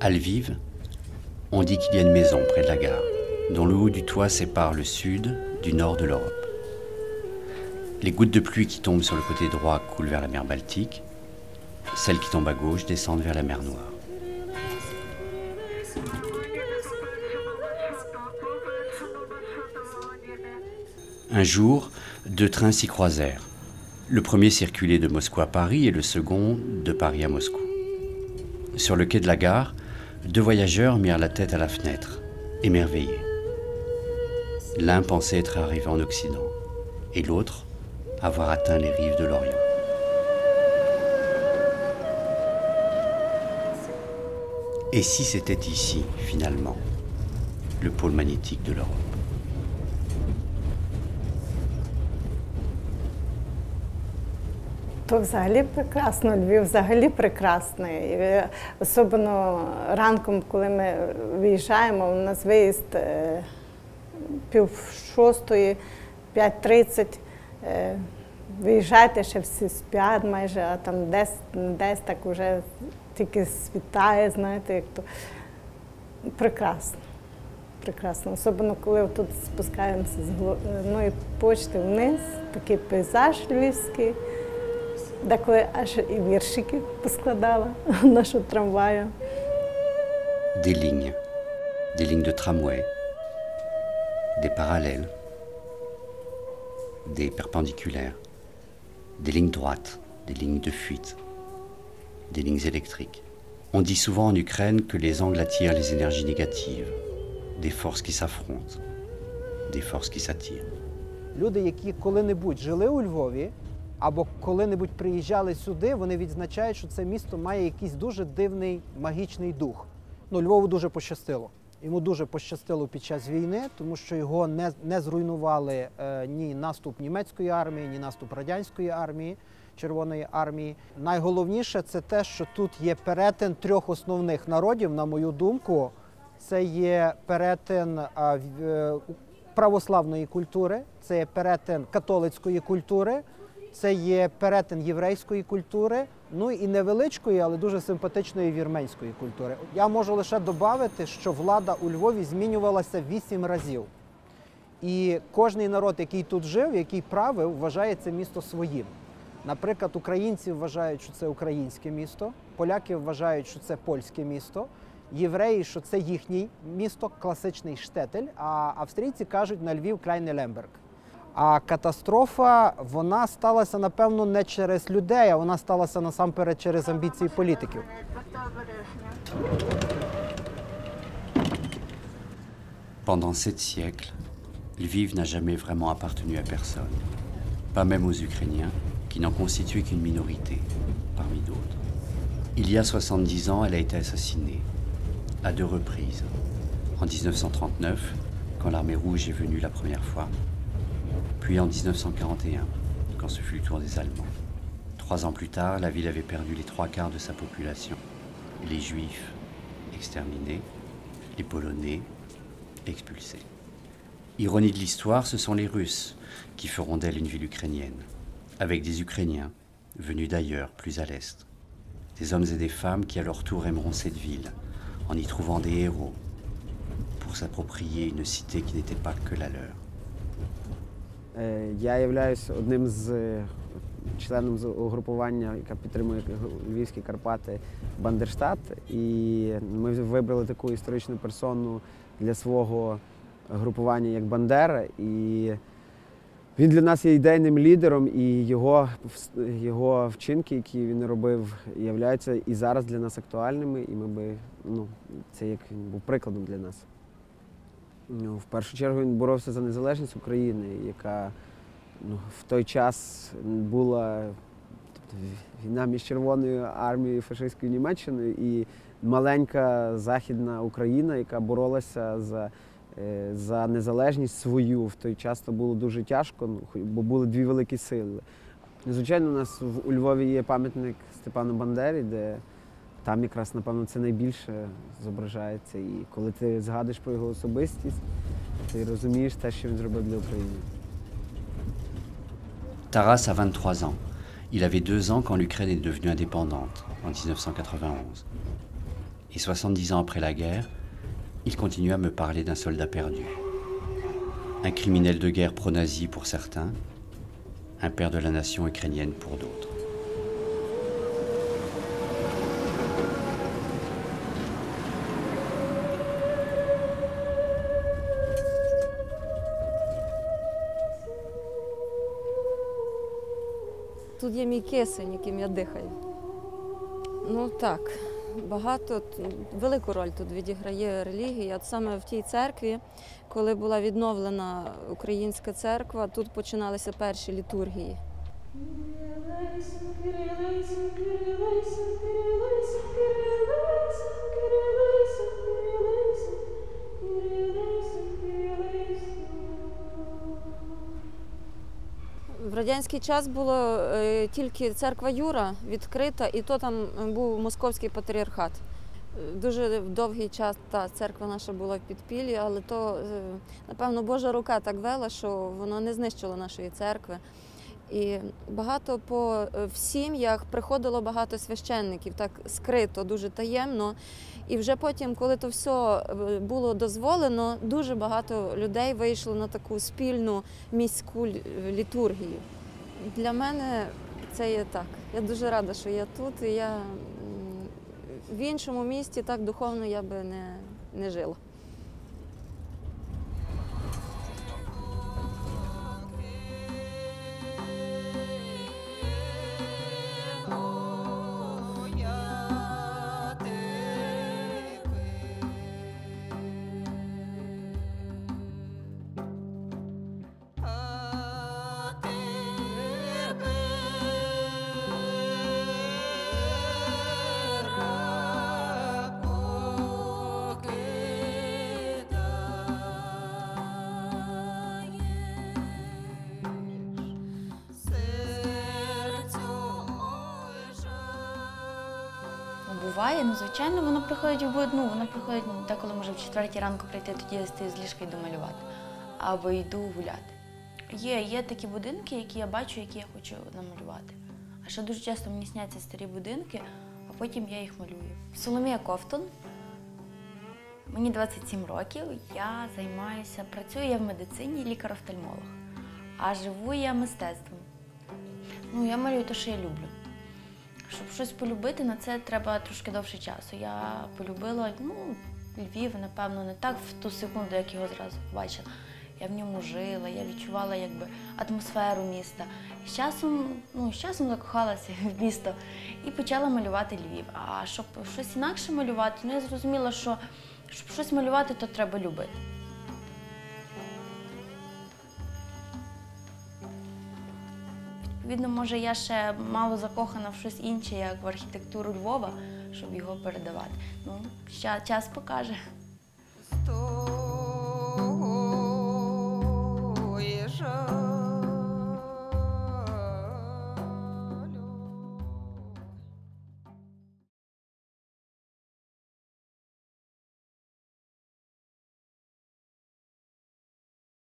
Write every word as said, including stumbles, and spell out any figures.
À Lviv, on dit qu'il y a une maison près de la gare, dont le haut du toit sépare le sud du nord de l'Europe. Les gouttes de pluie qui tombent sur le côté droit coulent vers la mer Baltique, celles qui tombent à gauche descendent vers la mer Noire. Un jour, deux trains s'y croisèrent. Le premier circulait de Moscou à Paris et le second de Paris à Moscou. Sur le quai de la gare, deux voyageurs mirent la tête à la fenêtre, émerveillés. L'un pensait être arrivé en Occident et l'autre avoir atteint les rives de l'Orient. Et si c'était ici, finalement, le pôle magnétique de l'Europe? То взагалі прекрасно, Львів взагалі прекрасний. І особливо ранком, коли ми виїжджаємо, у нас виїзд пів шостої, п'ять тридцять. Виїжджаєте, ще всі спять майже, а там десь, десь так вже тільки світає, знаєте, як то прекрасно. Прекрасно. Особливо, коли тут спускаємося з головної почти вниз, такий пейзаж львівський. Деколи аж і віршики поскладала нашого трамваю. Des lignes, des lignes de tramway, des parallèles, des perpendiculaires, des lignes droites, des lignes de fuite, des lignes électriques. On dit souvent en Ukraine que les angles attirent les énergies négatives, des forces qui s'affrontent, des forces qui s'attirent. Люди, які коли-небудь жили у Львові, або коли-небудь приїжджали сюди, вони відзначають, що це місто має якийсь дуже дивний магічний дух. Ну, Львову дуже пощастило. Йому дуже пощастило під час війни, тому що його не, не зруйнували е, ні наступ німецької армії, ні наступ радянської армії, Червоної армії. Найголовніше це те, що тут є перетин трьох основних народів, на мою думку. Це є перетин е, православної культури, це є перетин католицької культури, це є перетин єврейської культури, ну і невеличкої, але дуже симпатичної вірменської культури. Я можу лише додати, що влада у Львові змінювалася вісім разів. І кожний народ, який тут жив, який правив, вважає це місто своїм. Наприклад, українці вважають, що це українське місто, поляки вважають, що це польське місто, євреї, що це їхнє місто, класичний Штетель, а австрійці кажуть на Львів Кляйне Лемберг. А катастрофа, вона сталася, напевно, не через людей, а вона сталася насамперед через амбіції політиків. Pendant sept siècles, Lviv n'a jamais vraiment appartenu à personne, pas même aux Ukrainiens, qui n'en constituaient qu'une minorité, parmi d'autres. Il y a soixante-dix ans, elle a été assassinée, à deux reprises. En mille neuf cent trente-neuf, quand l'armée rouge est venue la première fois, puis en mille neuf cent quarante et un, quand ce fut le tour des Allemands. Trois ans plus tard, la ville avait perdu les trois quarts de sa population. Les Juifs exterminés, les Polonais expulsés. Ironie de l'histoire, ce sont les Russes qui feront d'elle une ville ukrainienne, avec des Ukrainiens venus d'ailleurs, plus à l'est. Des hommes et des femmes qui à leur tour aimeront cette ville, en y trouvant des héros, pour s'approprier une cité qui n'était pas que la leur. Я являюсь одним з членом з угрупування, яке підтримує Львівські Карпати, Бандерштат. І ми вибрали таку історичну персону для свого групування, як Бандера. І він для нас є ідейним лідером, і його, його вчинки, які він робив, являються і зараз для нас актуальними. І ми би, ну, це як він був прикладом для нас. Ну, в першу чергу він боровся за незалежність України, яка, ну, в той час була, тобто, війна між Червоною армією і фашистською Німеччиною і маленька Західна Україна, яка боролася за, за незалежність свою. В той час це було дуже тяжко, бо були дві великі сили. Звичайно, у нас у Львові є пам'ятник Степану Бандері, де там якраз, напевно, це найбільше зображається. І коли ти згадуєш про його особистість, ти розумієш те, що він зробив для України. Taras a vingt-trois ans. Il avait deux ans quand l'Ukraine est devenue indépendante, en mille neuf cent quatre-vingt-onze. Et soixante-dix ans après la guerre, il continue à me parler d'un soldat perdu. Un criminel de guerre pro-nazi pour certains, un père de la nation ukrainienne pour d'autres. Тут є мій кисень, яким я дихаю. Ну так, багато, велику роль тут відіграє релігія. От саме в тій церкві, коли була відновлена українська церква, тут починалися перші літургії. В радянський час було е, тільки церква Юра відкрита, і то там був московський патріархат. Дуже довгий час та церква наша була в підпіллі, але то, е, напевно, Божа рука так вела, що воно не знищило нашої церкви. І багато по в сім'ях приходило багато священників, так скрито, дуже таємно. І вже потім, коли то все було дозволено, дуже багато людей вийшло на таку спільну міську літургію. Для мене це є так. Я дуже рада, що я тут, і я в іншому місті так духовно я би не, не жила. Буває, ну звичайно, воно приходить в одну, воно приходить деколи може в четвертій ранку прийти, тоді я стою з ліжка і йду малювати. Або йду гуляти. Є, є такі будинки, які я бачу, які я хочу намалювати. А ще дуже часто мені сняться старі будинки, а потім я їх малюю. Соломія Ковтун, мені двадцять сім років, я займаюся, працюю я в медицині, лікар-офтальмолог, а живу я мистецтвом. Ну, я малюю те, що я люблю. Щоб щось полюбити, на це треба трошки довше часу. Я полюбила, ну, Львів, напевно, не так в ту секунду, як його зразу побачила. Я в ньому жила, я відчувала якби атмосферу міста. І з часом, ну, з часом закохалася в місто і почала малювати Львів. А щоб щось інакше малювати, ну, я зрозуміла, що щоб щось малювати, то треба любити. Відповідно, може, я ще мало закохана в щось інше, як в архітектуру Львова, щоб його передавати. Ну, час покаже.